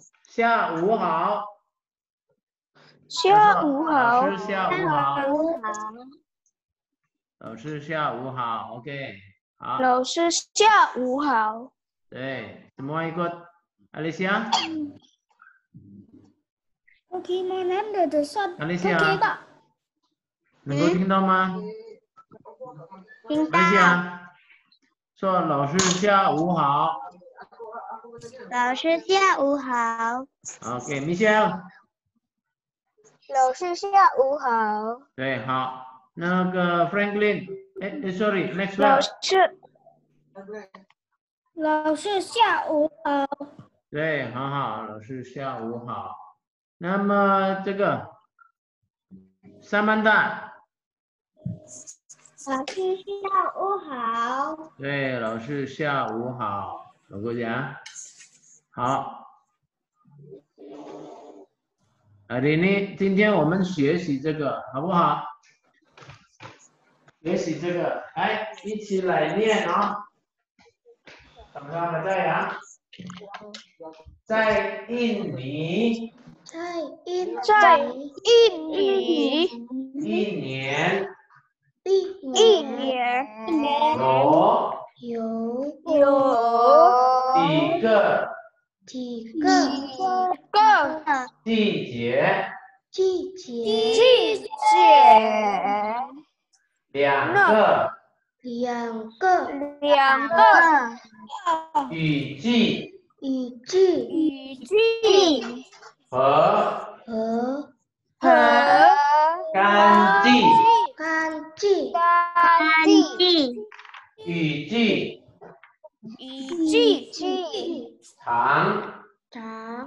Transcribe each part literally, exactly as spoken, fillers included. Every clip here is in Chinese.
下午好。 下午好。 老师下午好。 老师老师下午好 ，OK， 好。 老师下午好。 对，semua ikut Alicia。Alicia， 能够听到吗？ 听到。 Alicia， 说老师下午好。 老师下午好。 OK，Michelle。 老师下午好。 对，好。那个 Franklin， 哎哎 ，sorry，Maxwell。 老师。老师下午好。 对，很好，老师下午好。那么这个三班大。 老师下午好。 对，老师下午好，能够讲。好。hari ini，今天我们学习这个好不好？学习这个，来一起来念啊！等下大家呀，在印尼， 在印在印尼一年一年有有有几个几个个季节？ 季节季节两个两个两个雨季雨季雨季和和和干季。 干季干季雨季雨季常长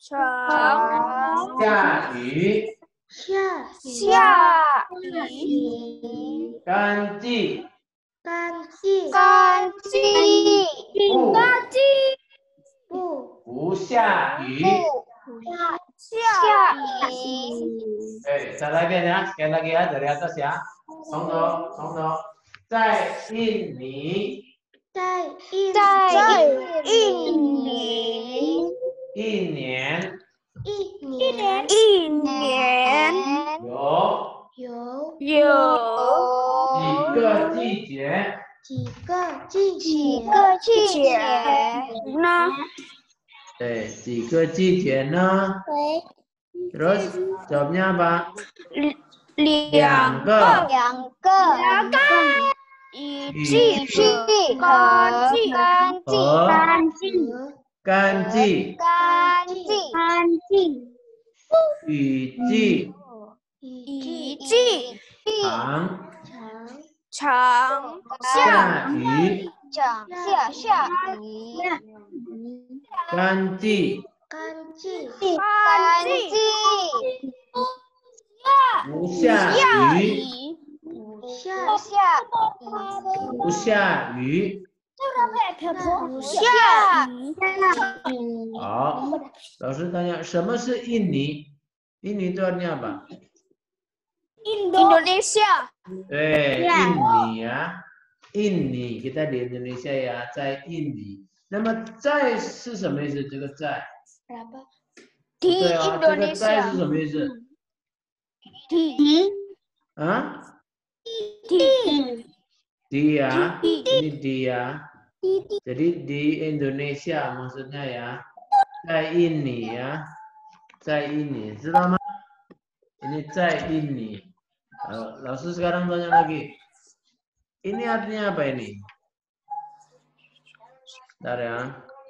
长下雨， 下下雨干季干季干季不干季不不下雨。 下雨。 哎，再来一遍呀，sekali lagi ya dari atas ya，从头从头，在印尼在印在印尼一年一年一年有有有几个季节？ 几个季几个季节呢？ 对，几个季节呢？ Terus jawabnya apa？ 两个两个两个雨季和干季干季干季干季干季雨季雨季常长下雨， 长下下雨干季干季干季不下雨， 不下下不下雨。 不下雨。 好，老师tanya，什么是印尼？印尼itu artinya apa？ Indonesia。 对，印尼呀，印尼，kita di Indonesia ya，在印尼。那么在是什么意思？这个在？对啊，这个在是什么意思？ di 啊 di di ya, ini di ya. Jadi di Indonesia maksudnya ya. 在印尼呀，在印尼，知道吗？ Ini 在印尼。呃，老师 sekarang tanya lagi. Ini artinya apa ini? Bentar ya.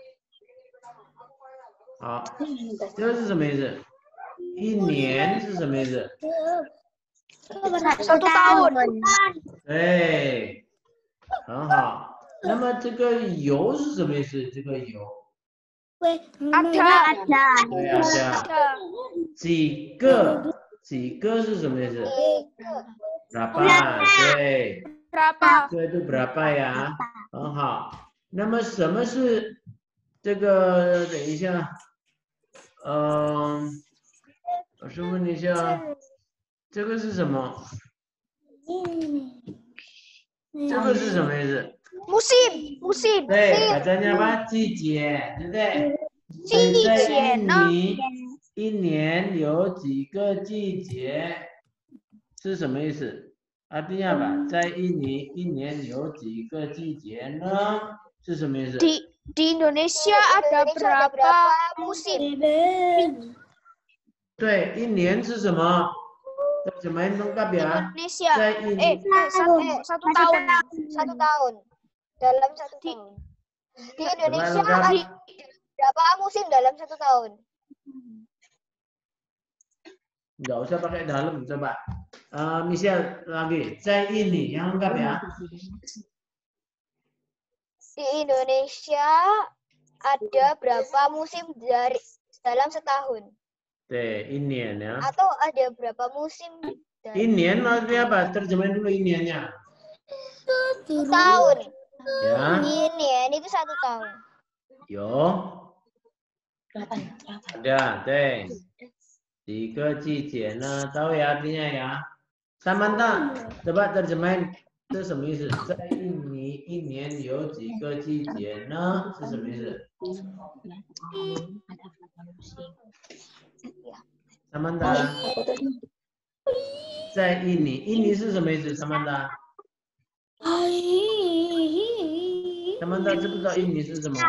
好，这是什么意思？一年是什么意思？ satu tahun。 哎，很好。那么这个油是什么意思？这个油？ ada ada 对啊，几个几个是什么意思？ berapa？ 对， berapa 这就 berapa 呀？很好。那么什么是这个？等一下，嗯，老师问一下，这个是什么？这个是什么意思？ musim musim 对，katanya apa？季节，对不对？ 在在印尼，一年有几个季节？是什么意思？ Artinya apa? 在印尼一年有几个季节呢？是什么意思？ Di di Indonesia ada berapa musim? 对，一年是什么？Terjemahin lengkap ya. Indonesia. Saya ini. Eh, satu, eh, satu tahun. Satu tahun. Dalam satu tahun. Di Indonesia ada berapa musim dalam satu tahun? Nggak usah pakai dalam, coba. Uh, Michelle lagi. Saya ini yang lengkap ya. Di Indonesia ada berapa musim dari dalam setahun? Oke, inian ya. Atau ada berapa musim? Dari... Inian maksudnya apa? Terjemahin dulu iniannya. Satu tahun. Ya. Inian itu satu tahun. Yo. Ada, teh. Tiga季节呢, tahu ya artinya ya. Samantha, coba terjemahin. 这什么意思？在印尼一年有几个季节呢？是什么意思？ Samantha， 在印尼，印尼是什么意思 ？Samantha， Samantha 知不知道印尼是什么？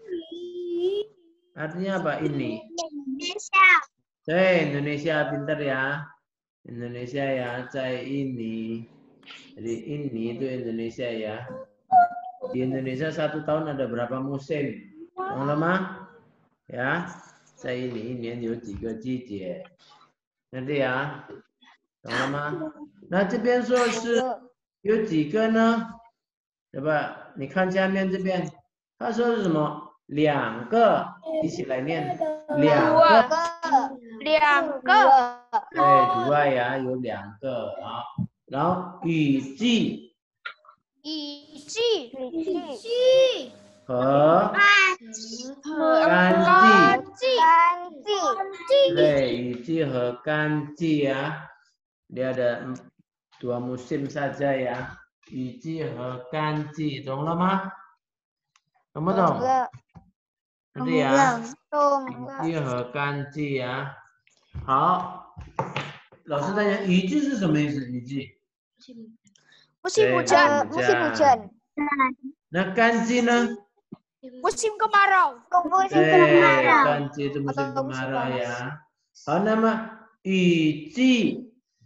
Artinya apa ini? Indonesia. Hey, Indonesia pintar ya. Indonesia ya,在印尼. Jadi ini itu Indonesia ya. Di Indonesia satu tahun ada berapa musim? Yang lama? Ya, saya ini ini有几个季节? Nanti ya. Yang lama. Nah, 这边说是有几个呢？对吧？你看下面这边，他说是什么？两个，一起来念。两个。 两个。 对，dua ya，有两个啊。然后雨季， 雨季，雨季和干季， 干季， 对，雨季和干季啊， dia ada dua musim saja ya， 雨季和干季，懂了吗？懂不懂？对呀，雨季和干季啊。好，老师大家，雨季是什么意思？雨季？ Musim hujan, musim hujan. Nah, kanji nah? Musim kemarau. Musim kemarau. Kanji itu musim kemarau ya. Oh, nama Yuji.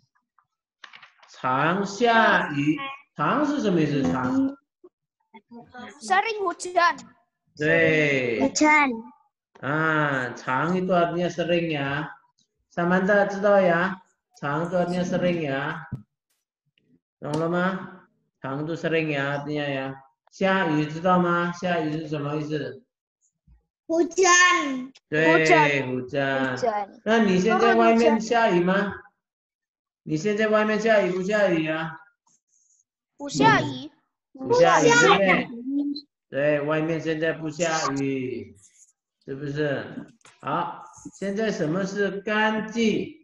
Chang xia yu. Chang是什么意思？长 Sering hujan. 对。 Hujan. Ah, 长 itu artinya sering ya. Samantha 知道ya? 长 itu artinya sering ya. 懂了吗？长度 sering ya artinya ya. 下雨知道吗？下雨是什么意思？ Hujan. 对，hujan。那你现在外面下雨吗？你现在外面下雨不下雨啊？ 不下雨。 不下雨，对不对？对，外面现在不下雨，是不是？好，现在什么是干季？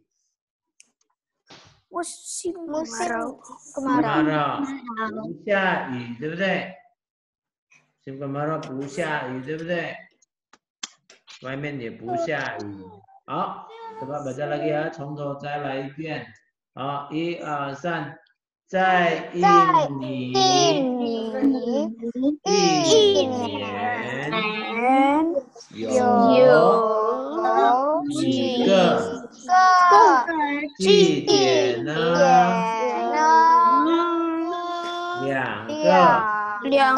Musim kemarau. Kemarau. 不下雨，对不对？ musim kemarau 不下雨，对不对？ 外面也不下雨。好，coba baca lagi ya， 从头再来一遍。好，一二三，在印尼一年有几个季节呢？两个， 两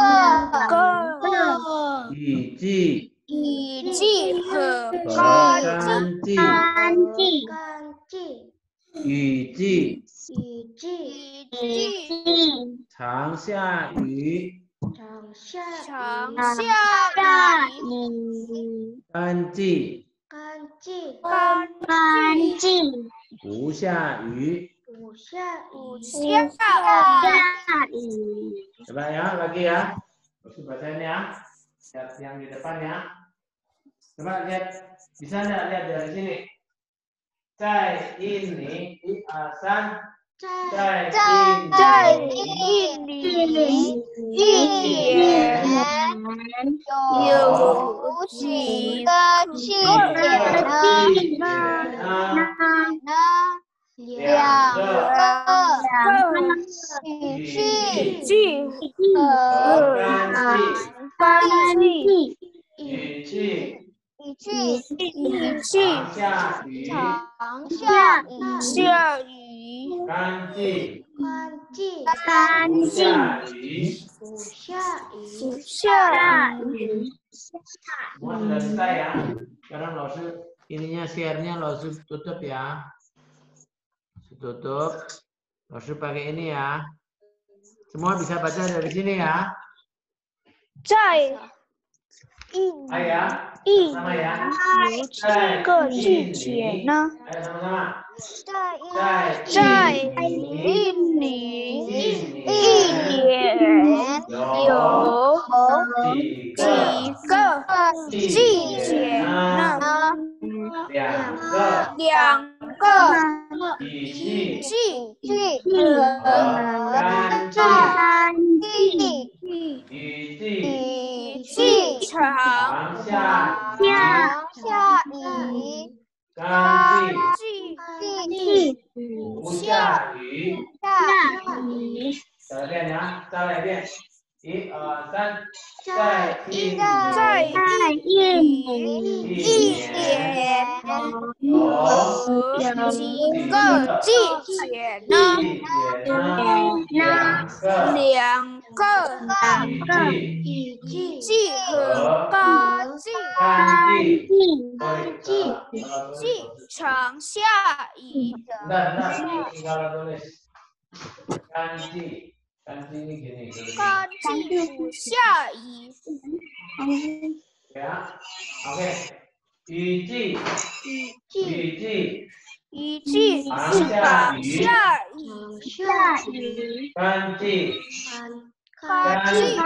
个。 雨季。 雨季和干季， 干季， 雨季， 雨季，雨季， 常下雨， 常下常下雨， 干季， 干季，干季， 不下雨， 不下不下雨。 coba ya lagi ya, terus bacain ya, lihat yang di depan ya. Coba lihat, bisa nggak lihat dari sini? 在印尼，一二三，在印尼， 一年有几个季节呢？呢？两个雨季和干季。雨季雨季常下雨。下雨。 干季干不季下雨。 不下雨。 Semua sudah selesai ya. Sekarang langsung ininya share-nya langsung tutup ya. Tutup. Langsung pakai ini ya. Semua bisa baca dari sini ya. 在 Ayo ya. 一 Sama ya. 有几个季节呢？ Ayo sama-sama. 在一年一年有几几个个季节呢？ 两个两个雨季季和和干季。 干季。 雨季雨季常常下雨。 下雨。 干季不下雨。 下雨。 再来一遍呀，再来一遍。一二三，在一在一一一年有有几个季节呢？ 季节呢？两个两个雨季雨季和干季。 干季。 季常下雨。 Bentar, bentar. Ini kalau tulis ganti, ganti ini gini. Tulis. 干季不下雨。 Ya, oke. 雨季，雨季， 雨季常下雨。 干季， 干季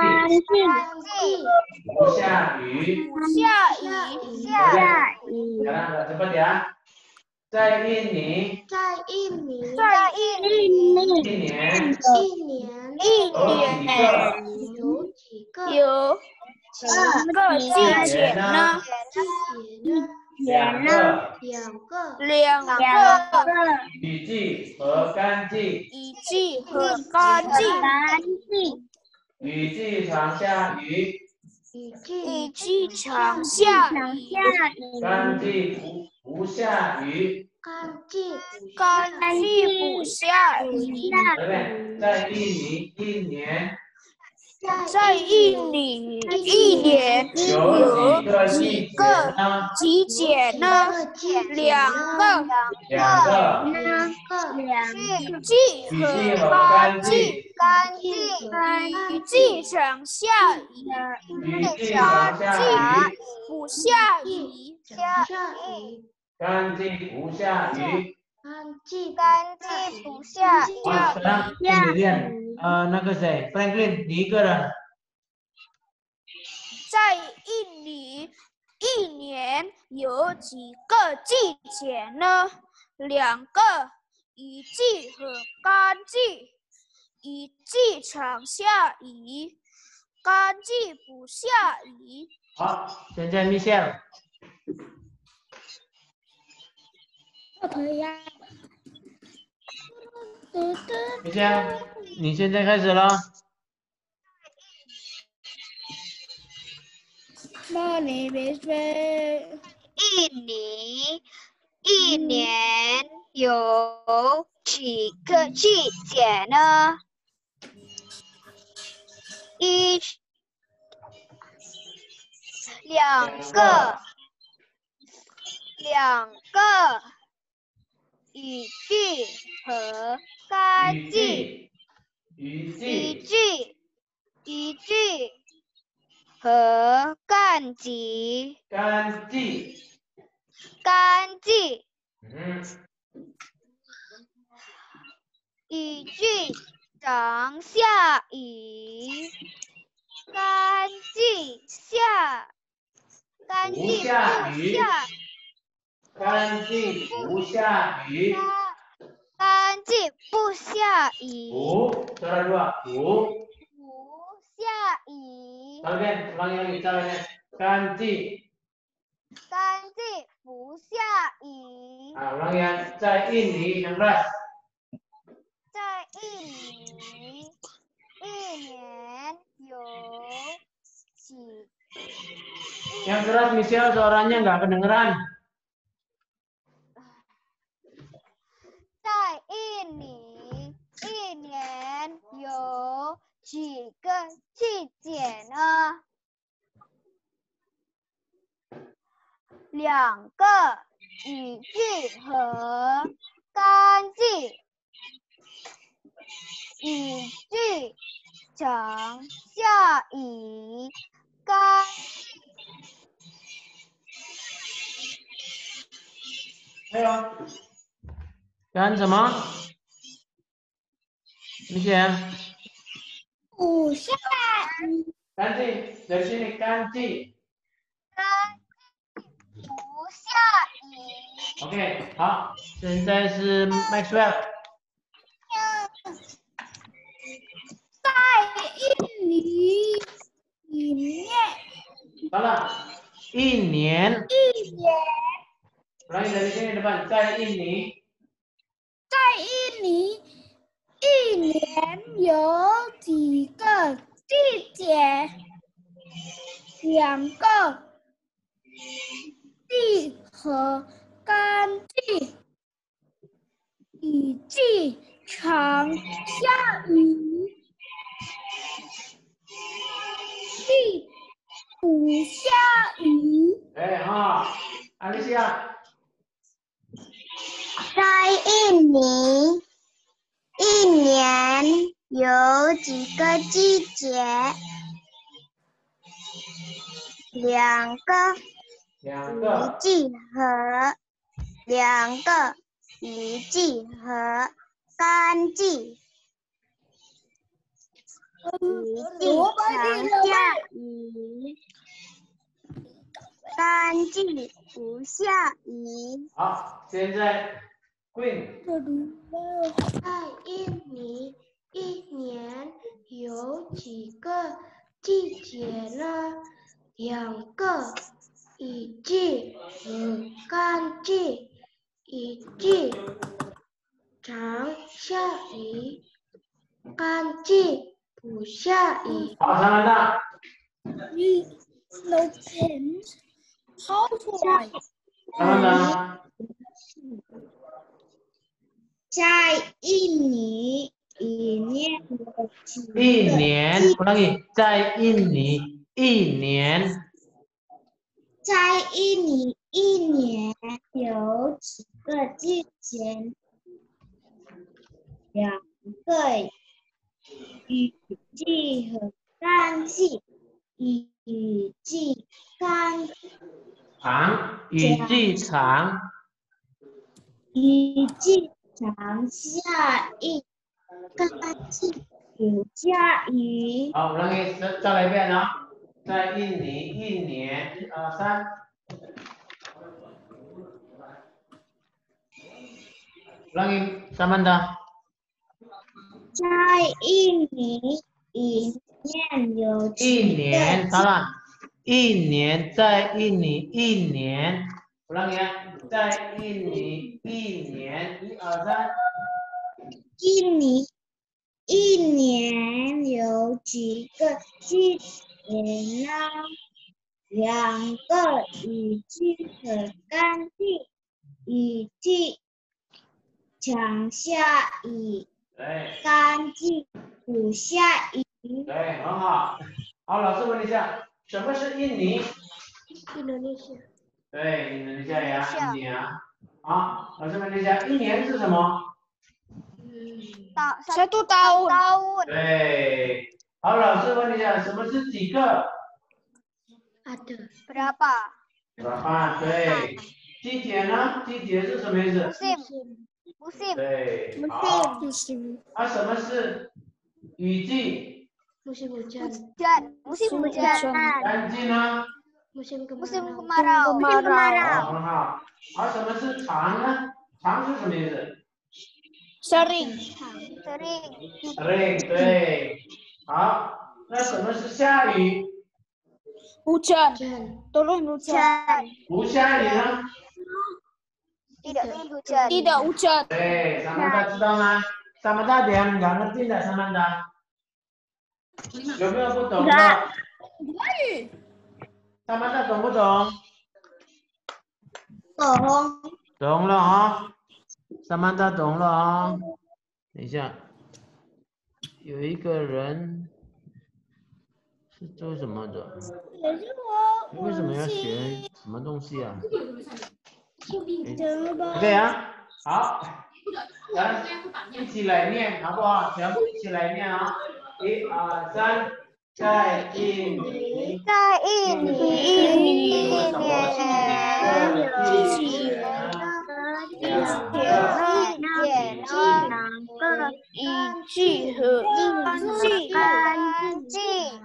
不下雨。 不下雨。下雨。 Sekarang agak cepat ya. 在印尼， 在印尼。 一年一年有几个有几个季节呢？ 两个两个雨季和干季。 雨季和干季。 雨季常下雨。 雨季常下雨。 干季不不下雨。 干季不下雨。 在印尼一年。 在印尼一年有几个季节呢？两个。 两个。 雨季和干季。雨季常下雨。 雨季常下雨。 不下雨。 干季不下雨。 干季不下雨。 好，sekarang kemudian uh, 那个谁 ，Franklin， 你一个人。 在印尼一年有几个季节呢？两个。雨季和干季。雨季常下雨，干季不下雨。 好，现在 Michelle。 可以呀。 Michelle， 你现在开始了。 那你别说。印尼一年有几个季节呢？一、两个，两个雨季和干季。 雨季。 雨季。雨季。 和干季。 干季。 干季。 嗯。 雨季常下雨。干季下。干季不下雨。 干季不下雨。 干季不下雨。 不，suara dua. Bu. 下雨。 再来一遍，ulangi lagi，再来一遍，干季。 干季不下雨。 啊，ulangi ya，在印尼 yang keras。 在印尼，一年有几？ Yang keras Michelle suaranya nggak kedengeran. 在印尼，一年有几个季节呢？两个，雨季和干季。雨季常下雨，干。 还有，干什么？明显。 不下雨。 干季，dari sini干季。 干季不下雨。 OK，好，现在是 Maxwell。 在印尼，一年。 好了，一年。 一年。 ulangi dari sini depan，在印尼。 在印尼，一年有几个季节？两个，季和干季。雨季常下雨，季不下雨。 哎，好，阿丽西亚。 在印尼，一年有几个季节？两个， 两个。 雨季和两个雨季和干季。雨季常下雨，干季不下雨。 好，现在 Queen。 在印尼，一年有几个季节呢？两个，雨季和干季。雨季常下雨，干季不下雨。 好，三班的。 No pens. How to write? 三班的。 在印尼，一年有几个？ 一年，ulangi，在印尼一年。 在印尼一年有几个季节？两个，雨季和干季。雨季干。 长，雨季长。 雨季常下雨，干季不下雨。 好，ulangi，再再来一遍啊，在印尼一年，一二三。ulangi，三班的。 在印尼一年有一年，当然，一年在印尼一年，ulangi ya，在印尼一年，一二三。 印尼一年有几个季节呢？两个，雨季和干季。雨季常下雨， 对。 干季不下雨。 对，很好。好，老师问一下，什么是印尼？ 印度尼西亚。 对，印度尼西亚呀，印尼啊。好，老师问一下，一年是什么？ Satu tahun. 对。好，老师问一下，什么是几个？ Ada. Berapa? berapa？ 对。季节呢？季节是什么意思？ Musim. Musim. 对。 Musim. Musim. 啊，什么是雨季？ Musim hujan. Hujan. Musim hujan. 干季呢？ Musim kemarau. Musim kemarau. 好，很好。啊，什么是长呢？长是什么意思？ Sering. Sering. Sering，对。好， 那什么是下雨？ hujan. Turun hujan. 不下雨呢？ Tidak turun hujan. Tidak hujan. 对，Samantha 知道吗？Samantha ada yang nggak ngerti nggak Samantha？ 有没有不懂的 ？Samantha 懂不懂？ 懂。 懂了啊 ，Samantha 懂了啊。等一下，有一个人是做什么的？你为什么要学什么东西啊 ？OK 啊，好，咱一起来念好不好？全部一起来念啊！一二三，在印尼， 在印尼一年有季几节两个一点两个一季和干季干季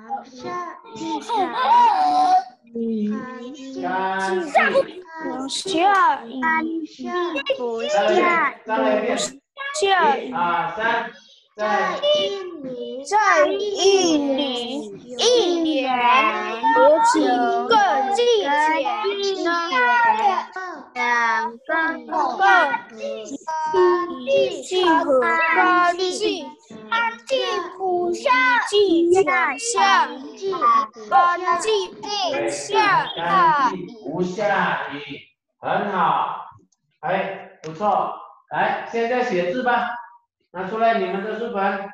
干季， 不下雨不下再来一遍， 下雨一二三，在在印尼一年有几个季节呢？两个雨季和干季。干季不下，季全下，干季不下大雨。 不下雨，很好，哎，不错。来，现在写字吧，拿出来你们的书本，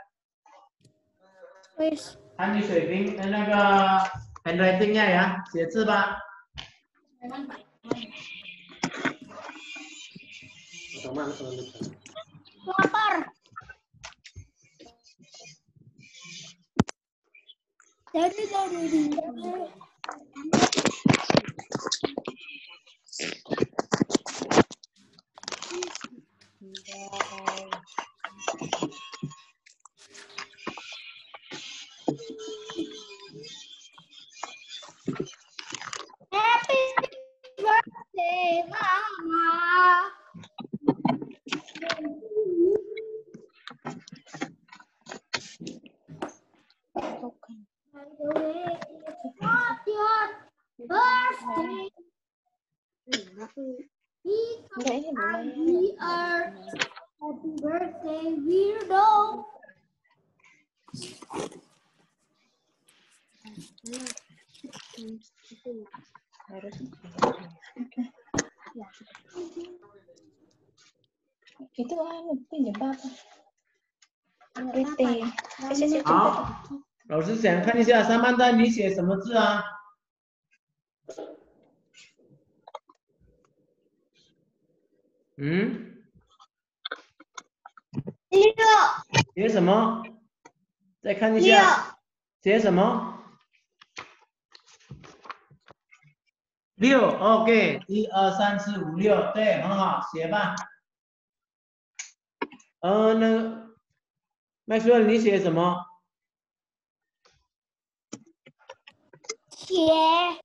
看你水平的那个 handwriting-nya ya， 写字吧。 lapar. Dari dari dia. Happy birthday, Mama. Not your birthday. We are happy birthday, weirdo. Itu anu penyebab birthday. 好，老师想看一下三班单你写什么字啊？嗯？ 六写什么？再看一下，写什么？六 ，OK， 一二三四五六，对，很好，写吧。呃，那麦说你写什么？ 茄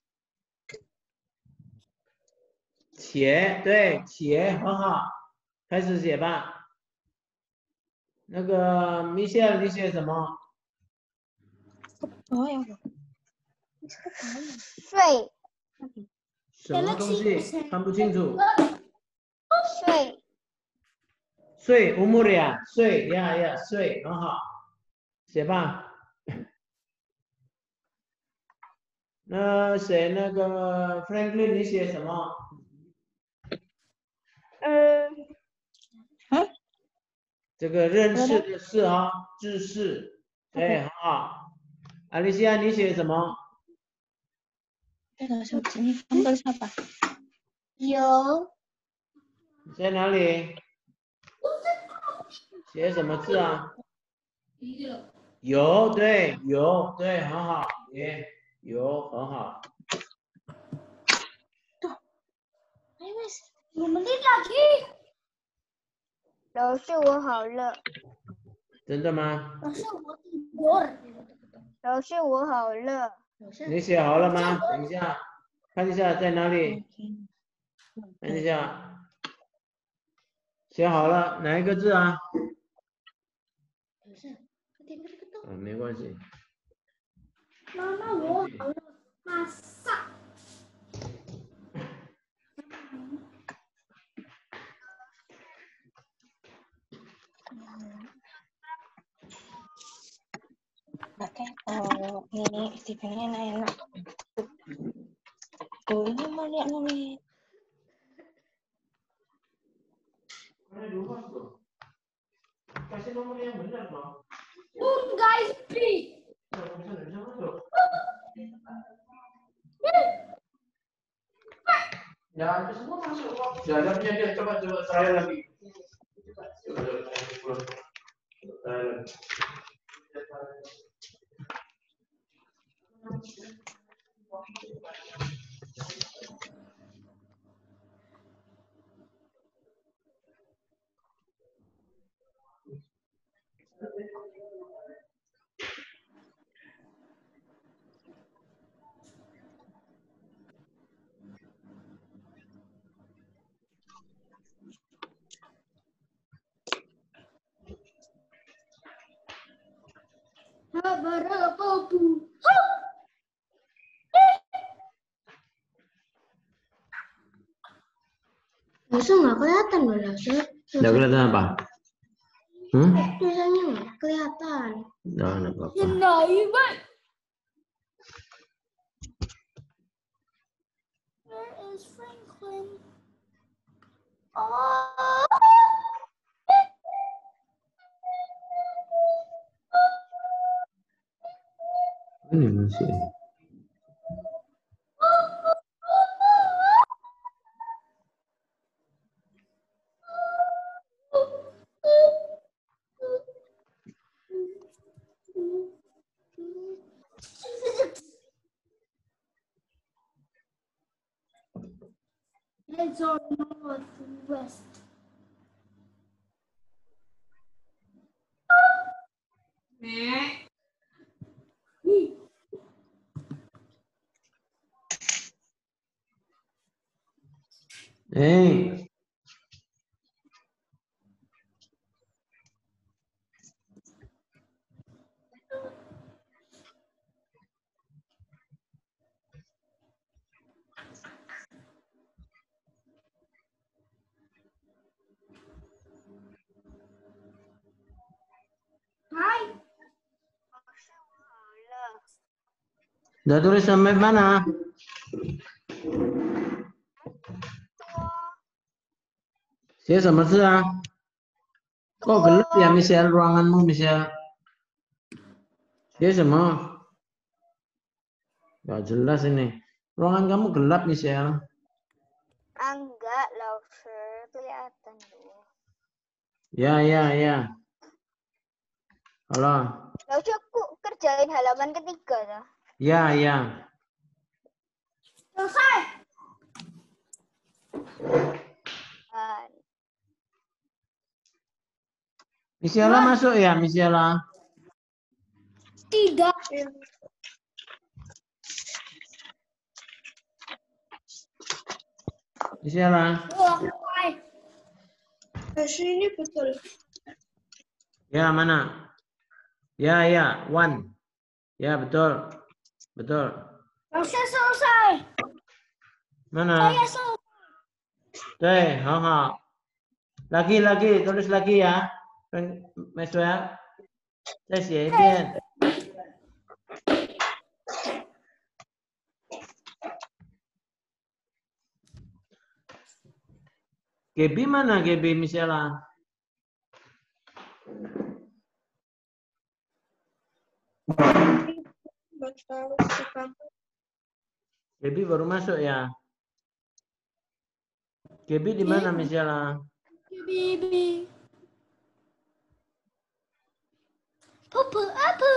茄，对，茄，很好，开始写吧。那个米歇尔，你写什么？ 哦呀， 睡什么东西？看不清楚。 睡睡 umur ya， 睡呀呀，睡，很好，写吧。那写那个 Franklin， 你写什么？ 嗯这个认识的识啊，知识，对，很好。阿丽西亚，你写什么？ 这个手机你放个下吧。 有你在哪里？写什么字啊？有，对，有，对，很好，也有，很好。 我们的小区。老师，我好热。 真的吗？ 老师，我我。老师，我好热。 你写好了吗？等一下，看一下在哪里。看一下，写好了，哪一个字啊？嗯，没关系。 Mama, wo harus masak. Oke, oh ini istimewa enak-enak. Tuh ini mau lihat nih. Kasih nomor yang benar dong. Um, guys, please. Ya, itu semua masuk kok. Jalannya dia coba coba try lagi. Coba coba try lagi. Langsung nggak kelihatan loh, langsung. Nggak kelihatan apa? Hmm? Tulisannya nggak kelihatan. Nggak ada apa-apa. Where is Franklin? Oh. Ini masih. It's on northwest. Eh. Hai. Udah tulis sampai mana? Saya sama saya. Kok gelap ya Michelle ruanganmu Michelle? Saya sama. Gak jelas ini. Ruangan kamu gelap Michelle. Enggak, Lauser kelihatan loh. Ya ya ya. Halo. Lauser aku kerjain halaman ketiga ya. Ya ya. Selesai. Uh, Michelle masuk ya Michelle. Tidak. Michelle. Ini betul. Ya mana? Ya ya one. Ya betul. Betul. Lauser selesai. Mana? Saya selesai. Oke, haha. Lagi lagi tulis lagi ya. Mas ya. Saya siapin. Gaby mana Gaby Michelle? Gaby baru masuk ya. Gaby di mana Michelle? Baby. Papa apa?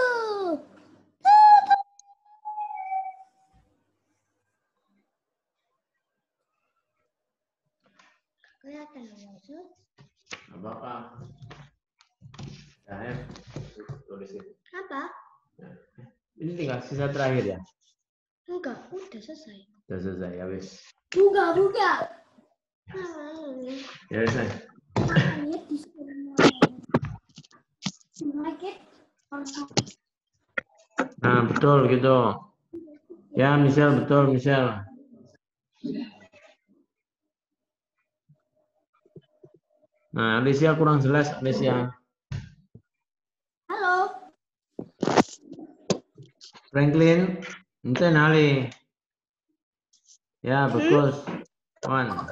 Kelihatan langsung. Apa-apa. Ya, tulis ini. Apa? Ini tinggal sisa terakhir ya? Enggak, udah selesai. Sudah selesai ya wis. Buka, buka. Ya wis. Lihat di sana. Like it or not. Nah, Nah, betul gitu. Ya, Michelle, betul, Michelle. Nah, Alicia kurang jelas, Alicia. Halo. Franklin, ente nali. Ya, bagus. One.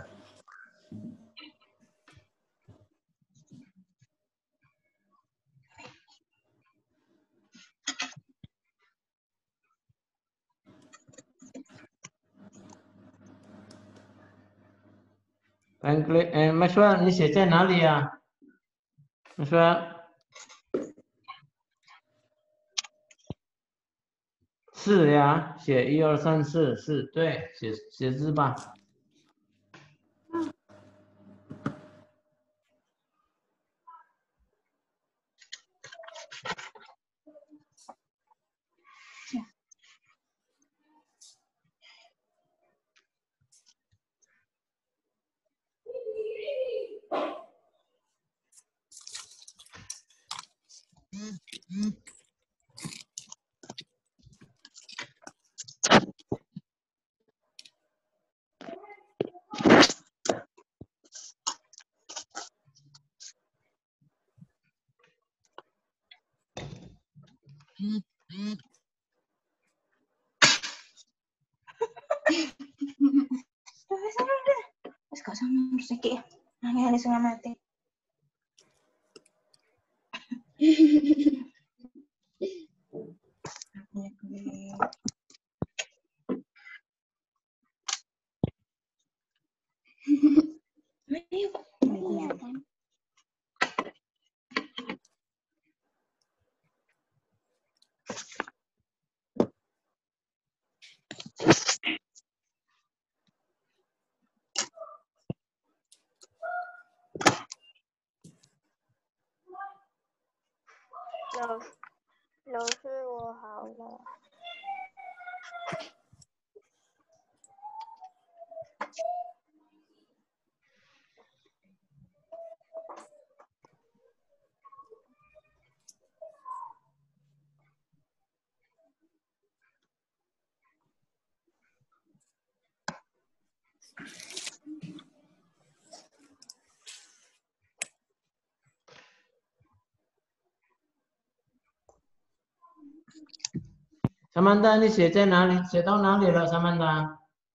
Franklin, eh, Maxwell， 你写在哪里呀？Maxwell， 是呀，写一二三四四，对，写写字吧。 Wes gak usah ngurus iki ya. Nangis setengah mati. Lalu, lalu 我好了。 Samantha， 你写在哪里？写到哪里了，Samantha？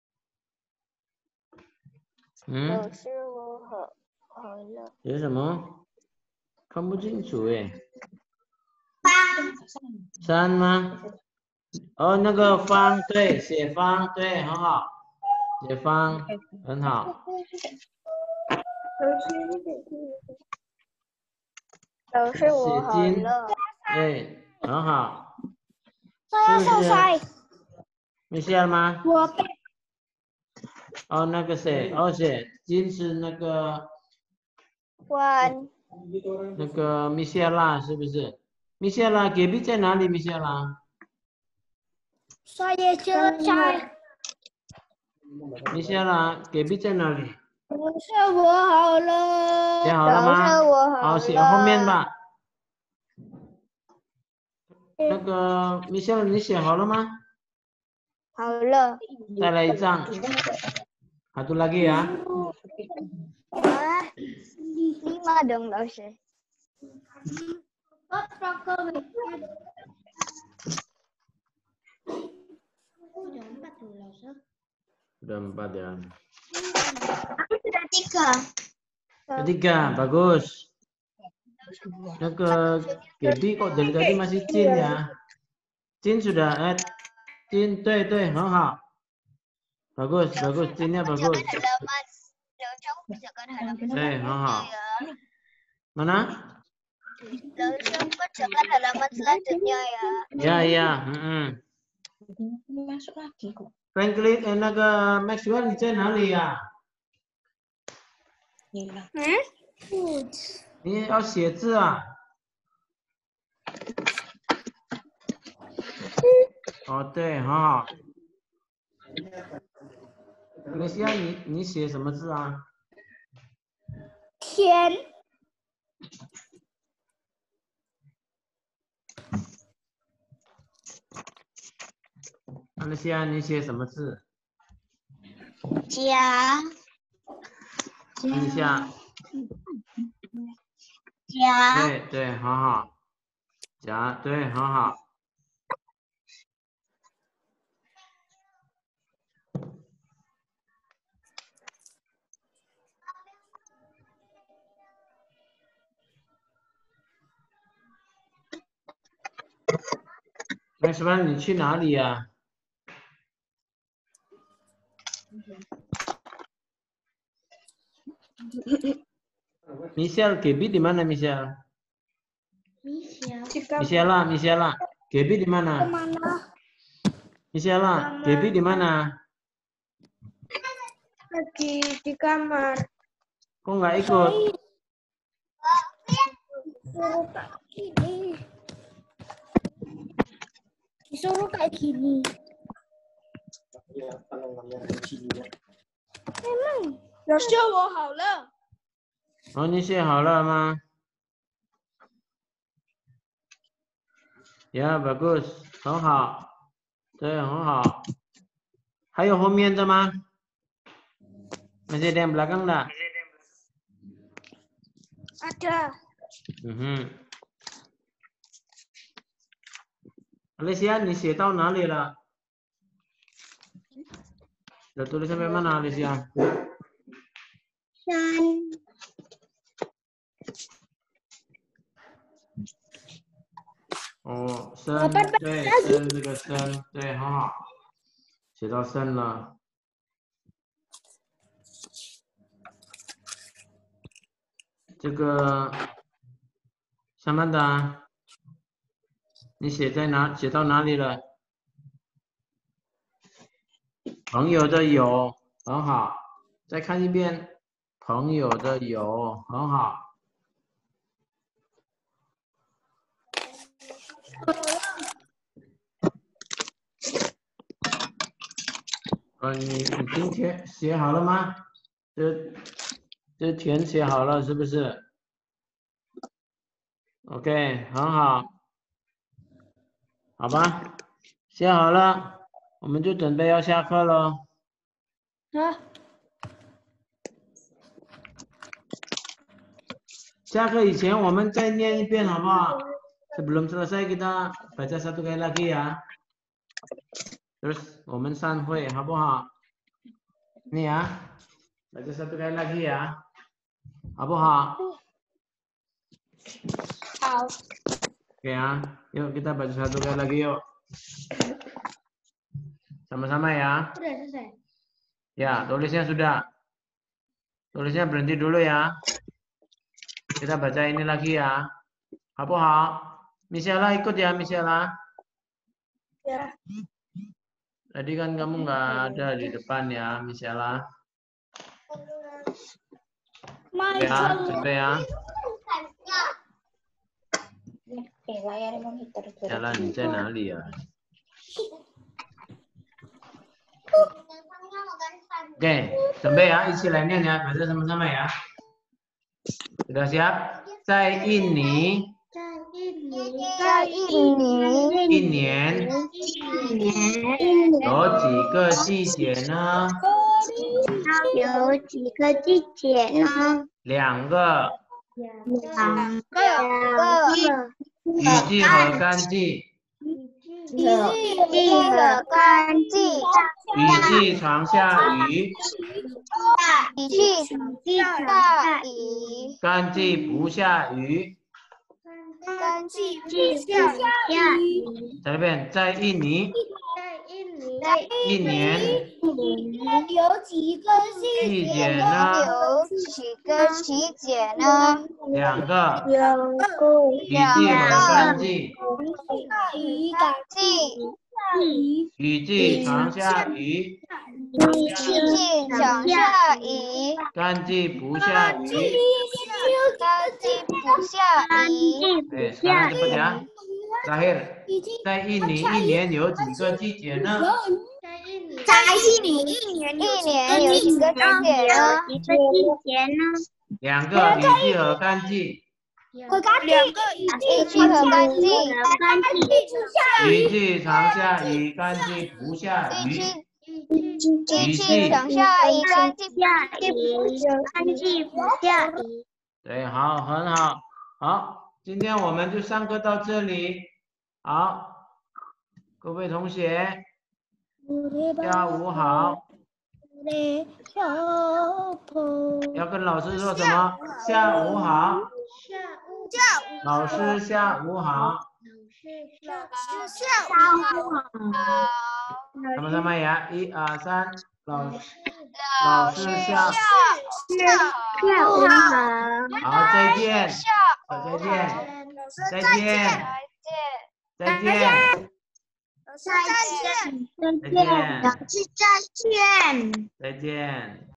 嗯？ 老师，我好好了。 写什么？看不清楚哎。三吗？哦，那个方，对，写方，对，很好，写方很好。 老师，我好了。 对，很好。 saya selesai。 没写吗？ 我背。 哦，那个谁？哦，写金是那个。 完。 那个米歇拉是不是？米歇拉，隔壁在哪里？米歇拉。 saya selesai。 米歇拉，隔壁在哪里？ 老师，我好了。 写好了吗？ 老师，我好了。 好，写后面吧。那个米歇拉，你写好了吗？ 好了。 再来一张。Satu lagi ya. Ah, lima dong, lausnya. Udah empat tuh, lausnya. Sudah empat ya. Aku sudah tiga. Ketiga, bagus. Nah, ke Gaby kok dari tadi masih Cin ya? Cin sudah, eh, Cin, tuh, tuh, hal. Bagus, bagus, Cinnya bagus. Eh, hal. Mana? Langsung kerjakan halaman selanjutnya ya. Ya, ya. Mm-mm. Masuk lagi kok. Franklin, eh, naga Maxwell di channel ya? Hmm? Ini harus 写字啊。哦，对，很好。梅西亚，你你写什么字啊？ 天。 那西安，你写什么字？ 甲。 看一下。 甲。 对对，很好。甲，对，很好。那什么，你去哪里呀、Michelle, Gaby di mana Michelle? Michelle, Michelle, Gaby di mana? Kemana? Michelle, Gaby di mana? Lagi di kamar. Kok nggak ikut? Disuruh kayak gini. Disuruh kayak gini. Emang? 老师，我好了。 哦，你写好了吗？ Ya, bagus， 很好，对，很好。还有后面的吗？ Masih ada yang belakang enggak? Ada. Mhm. Alicia, 你写到哪里了？ Udah tulis sampai mana, Alicia? 三。 哦，生，对，生这个生，对，很好，写到生了。这个萨曼达，你写在哪？写到哪里了？朋友的友，很好。再看一遍，朋友的友，很好。呃，你你今天写好了吗？这这填写好了是不是 ？OK， 很好，好吧，写好了，我们就准备要下课喽。 Hah? 下课以前我们再念一遍好不好？ Sebelum selesai kita baca satu kali lagi ya. Terus 我们散会好不好？ Nih ya, baca satu kali lagi ya, 好不好？ 好。 Oke ya, yuk kita baca satu kali lagi yuk. Sama-sama ya. Sudah selesai. Ya, tulisnya sudah. Tulisnya berhenti dulu ya. Kita baca ini lagi ya. 好不好？ Michelle ikut ya, Michelle. Ya. Tadi kan kamu nggak ada di depan ya, Michelle. Ya, coba ya. Jalan di sana lihat. Oke, coba ya isi lainnya ya, baca sama-sama ya. Sudah siap? 在印尼， 在印尼， 一年有几个季节呢？ 有几个季节呢？ 两个， 两各有个。 雨季和干季。 雨季和干季， 雨季常下雨， 雨季下雨， 干季不下雨。 干季不下雨。 再来一遍，在印尼， 在一年有几个季节呢？有几个季节呢？ 两个， 有个雨季和干季。 雨干季， 雨季常下雨， 雨季常下雨， 干季不下雨。 干季不下雨。 Eh, sekarang cepat ya. Terakhir, 在印尼一年有几个季节呢？ 在印尼一年一年有几个季节呢？ 几个季节呢？ 两个，雨季和干季。 两个一句和干净， 一句长下以干净不下雨。 一句长下以干净不下雨。 对，好，很好，好，今天我们就上课到这里。好，各位同学，下午好。要跟老师说什么？下午好。老师下午好。 老师下午好。 sama-sama ya. 一二三，老师老师下下午好。 好，再见。再见。再见。再见。 老师再见。 再见。 老师再见。 再见。